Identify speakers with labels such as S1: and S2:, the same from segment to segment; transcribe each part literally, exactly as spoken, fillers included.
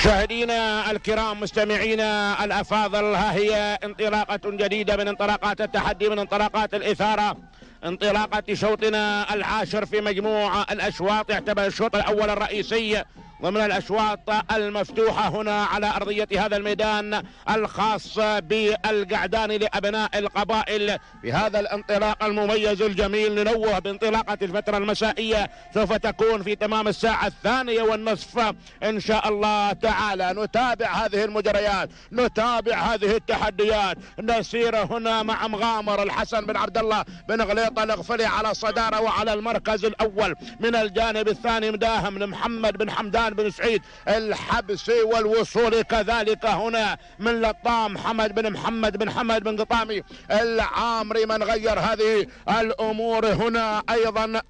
S1: مشاهدينا الكرام مستمعينا الافاضل، ها هي انطلاقة جديدة من انطلاقات التحدي، من انطلاقات الاثارة، انطلاقة شوطنا العاشر في مجموع الاشواط. يعتبر الشوط الاول الرئيسي ومن الاشواط المفتوحة هنا على ارضية هذا الميدان الخاص بالقعدان لابناء القبائل في هذا الانطلاق المميز الجميل. ننوه بانطلاقة الفترة المسائية سوف تكون في تمام الساعة الثانية والنصف ان شاء الله تعالى. نتابع هذه المجريات، نتابع هذه التحديات، نسير هنا مع مغامر الحسن بن عبد الله بن غليطة الغفلي على الصدارة وعلى المركز الاول. من الجانب الثاني مداهم لمحمد بن حمدان بن سعيد الحبسي، والوصول كذلك هنا من لطام حمد بن محمد بن حمد بن قطامي العامري. من غير هذه الامور هنا ايضا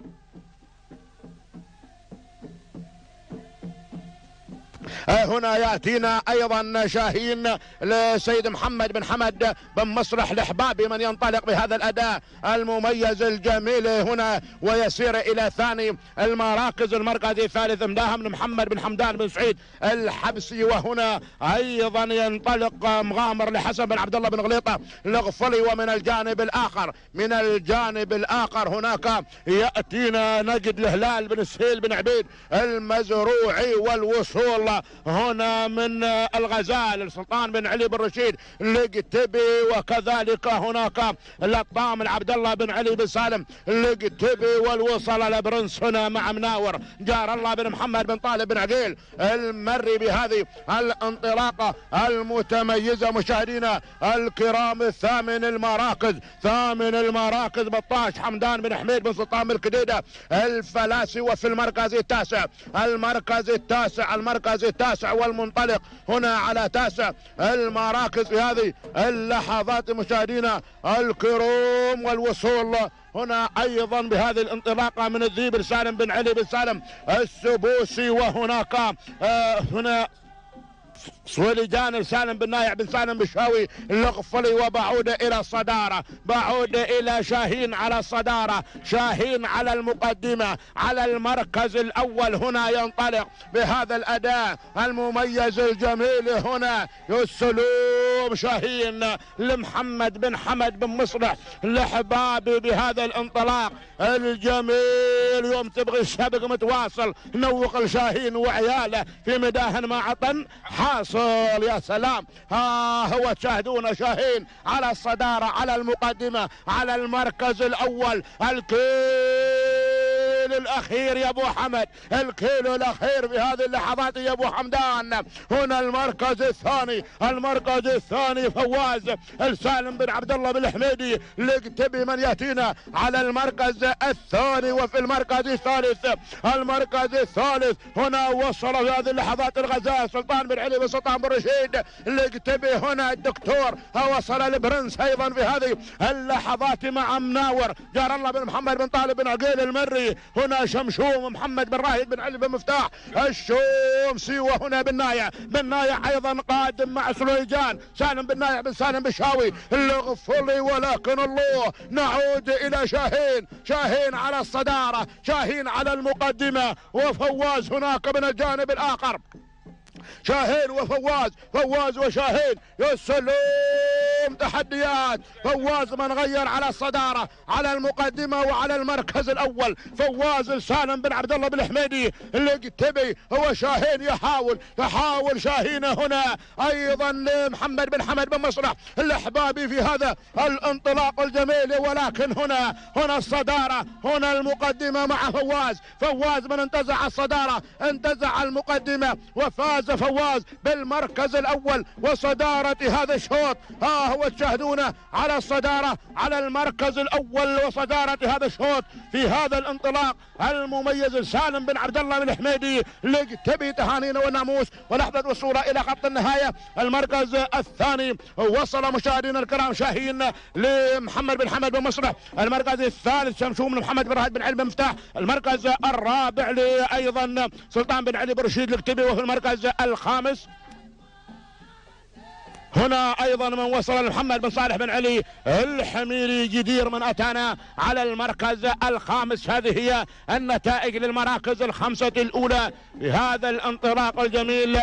S1: هنا ياتينا ايضا شاهين لسيد محمد بن حمد بن مصلح الحبابي، من ينطلق بهذا الاداء المميز الجميل هنا ويسير الى ثاني المراكز. المركز الثالث مداهم لمحمد بن حمدان بن سعيد الحبسي، وهنا ايضا ينطلق مغامر لحسن بن عبد الله بن غليطة الغفلي. ومن الجانب الاخر من الجانب الاخر هناك ياتينا نجد الهلال بن سهيل بن عبيد المزروعي، والوصول هنا من الغزال السلطان بن علي بن رشيد القتبي، وكذلك هناك لطام العبد الله بن علي بن سالم القتبي، والوصل لبرنس هنا مع مناور جار الله بن محمد بن طالب بن عقيل المري بهذه الانطلاقه المتميزه. مشاهدينا الكرام الثامن المراكز، ثامن المراكز بطاش حمدان بن حميد بن سلطان بن الكديده الفلاسي. وفي المركز التاسع، المركز التاسع المركز التاسع والمنطلق هنا على تاسع المراكز في هذه اللحظات مشاهدينا الكرام. والوصول هنا ايضا بهذه الانطلاقه من الذيب سالم بن علي بن سالم السبوسي، وهناك آه هنا سويلجان سالم بن نايع بن سالم بشاوي الغفلي. وبعود الى الصداره، بعود الى شاهين على الصداره، شاهين على المقدمه على المركز الاول. هنا ينطلق بهذا الاداء المميز الجميل هنا يسلوم شاهين لمحمد بن حمد بن مصلح الحبابي بهذا الانطلاق الجميل. يوم تبغي السبق متواصل نوق الشاهين وعياله في مداهن ما عطن حاصل. يا سلام، ها هو تشاهدون شاهين على الصدارة على المقدمة على المركز الأول. الكيل الأخير يا أبو حمد، الكيلو الأخير في هذه اللحظات يا أبو حمدان. هنا المركز الثاني، المركز الثاني فواز السالم بن عبد الله بن الحميدي القتبي من يأتينا على المركز الثاني. وفي المركز الثالث، المركز الثالث هنا وصل في هذه اللحظات الغزال سلطان بن علي بن سلطان بن رشيد القتبي. هنا الدكتور وصل البرنس ايضا في هذه اللحظات مع مناور جار الله بن محمد بن طالب بن عقيل المري. هنا شمشوم محمد بن راهد بن علي بن مفتاح الشومسي. وهنا بن نايع، بن نايع ايضا قادم مع سليجان سالم بن نايع بن سالم بشاوي الغفلي. ولكن الله نعود الى شاهين، شاهين على الصداره، شاهين على المقدمه، وفواز هناك من الجانب الاخر. شاهين وفواز، فواز وشاهين يسلم تحديات. فواز من غير على الصدارة على المقدمة وعلى المركز الأول، فواز السالم بن عبد الله بن الحميدي القتبي. هو شاهين يحاول يحاول شاهين هنا أيضا لمحمد بن حمد بن مصلح الحبابي في هذا الانطلاق الجميل. ولكن هنا هنا الصدارة، هنا المقدمة مع فواز، فواز من انتزع الصدارة انتزع المقدمة وفاز فواز بالمركز الاول وصدارة هذا الشوط. ها هو تشاهدون على الصدارة على المركز الاول وصدارة هذا الشوط في هذا الانطلاق المميز. سالم بن عبد الله بن الحميدي القتبي تهانينا والناموس. ولحظة وصوله الى خط النهاية المركز الثاني وصل مشاهدينا الكرام شاهين لمحمد بن حمد بن مصلح. المركز الثالث شمشوم محمد بن راهد بن علي بن مفتاح. المركز الرابع لايضا سلطان بن علي بن رشيد القتبي. وفي المركز الخامس هنا ايضا من وصل محمد بن صالح بن علي الحميري جدير من اتانا على المركز الخامس. هذه هي النتائج للمراكز الخمسة الاولى بهذا الانطلاق الجميل.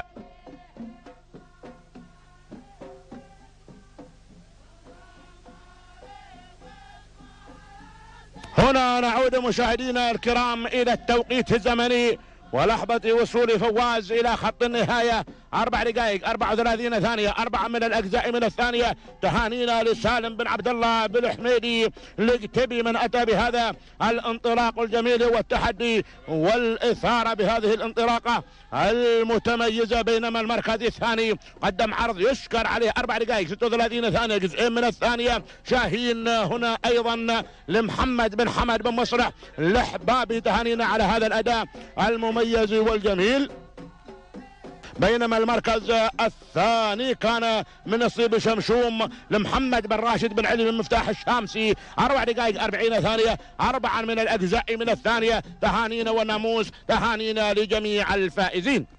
S1: هنا نعود مشاهدينا الكرام الى التوقيت الزمني ولحظة وصول فواز الى خط النهاية. اربع دقائق اربعة وثلاثين ثانية، اربعة من الاجزاء من الثانية. تهانينا لسالم بن عبد الله بالحميدي القتبي من اتى بهذا الانطلاق الجميل والتحدي والاثارة بهذه الانطلاقة المتميزة. بينما المركز الثاني قدم عرض يشكر عليه اربع دقائق ستة وثلاثين ثانية، جزئين من الثانية. شاهين هنا ايضا لمحمد بن حمد بن مصلح الحبابي. تهانينا على هذا الاداء المميز والجميل. بينما المركز الثاني كان من نصيب شمشوم لمحمد بن راشد بن علي من مفتاح الشامسي. اربع دقائق اربعين ثانية، اربعا من الاجزاء من الثانية. تهانينا والناموس، تهانينا لجميع الفائزين.